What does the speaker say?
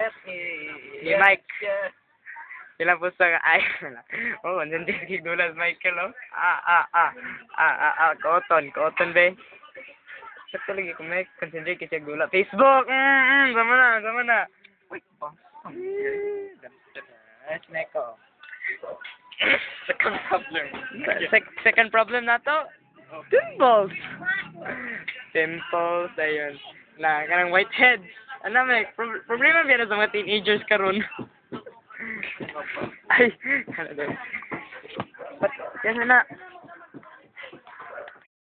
Ni Mike. Sila po sa ay oh, nandiyan si Dulas Michael oh. Cotton be. Sakto lagi ko may concentrate kasi gula. Facebook. Sama na. Wait ba? Sneko. Second problem na to. Pimples ayun. Na kanang whiteheads. Ano may problema ba sa mga teenagers karon? Ay, ano din. Yan na.